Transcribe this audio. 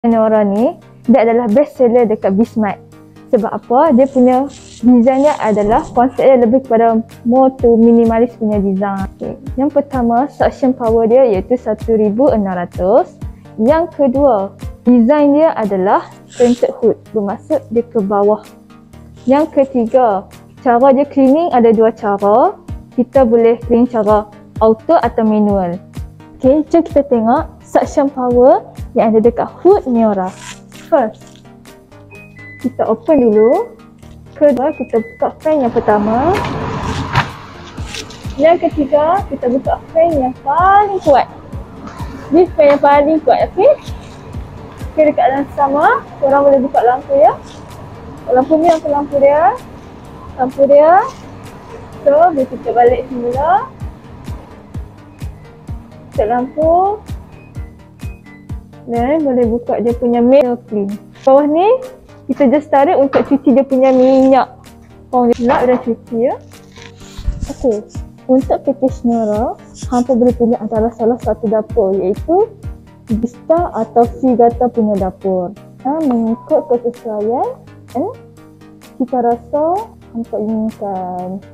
Neora ni, dia adalah best seller dekat Bismart. Sebab apa? Dia punya desainnya adalah konsepnya lebih kepada more to minimalis punya design. Okay. Yang pertama, suction power dia iaitu 1600. Yang kedua, design dia adalah slanted hood, bermaksud dia ke bawah. Yang ketiga, cara dia cleaning ada dua cara. Kita boleh clean cara auto atau manual. Okay, jom kita tengok suction power yang ada dekat hood Neora. First, kita open dulu. Kedua, kita buka fan yang pertama. Yang ketiga, kita buka fan yang paling kuat. Ini fan yang paling kuat, okey? Okay, dekat dalam sama, korang boleh buka lampu ya. Lampu ni lampu dia. Lampu dia. So, bila kita balik semula. Tutup lampu. Dan boleh buka dia punya mail clean. Bawah ni, kita just tarik untuk cuci dia punya minyak. Korang lap dan cuci ya. Okey, untuk package Neora, hampa boleh pilih antara salah satu dapur iaitu Vista atau Figata punya dapur. Mengikut kesesuaian dan cita rasa hampa inginkan.